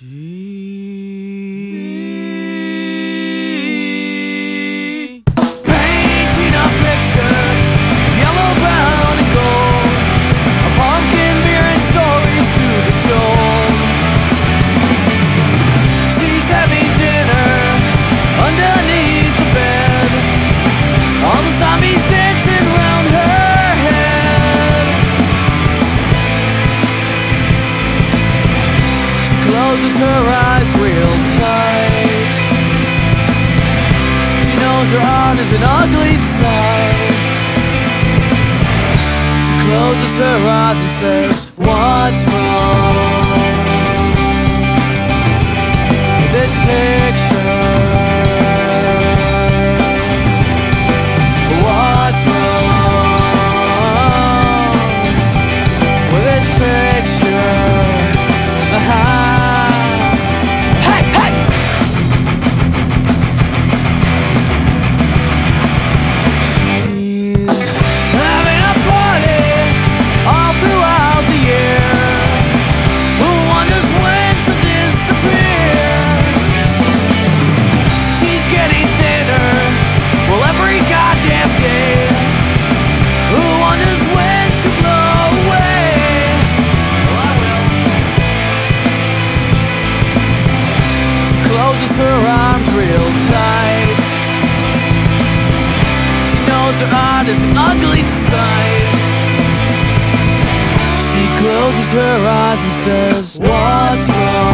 Painting a picture, yellow, brown, and gold, a pumpkin beer and stories to be told. She's having dinner underneath the bed, all the zombies dancing round her head. She closes her eyes real tight. She knows her art is an ugly sight. She closes her eyes and says, "What's wrong with this picture? What's wrong with this picture?" Hey, hey! She's having a party all throughout the year. Who wonders when she'll disappear? She's getting thinner, well, every goddamn day. Who wonders when she'll blow away? Well, I will. She closes her arms real tight. She knows her art is an ugly sight. She closes her eyes and says, "What's wrong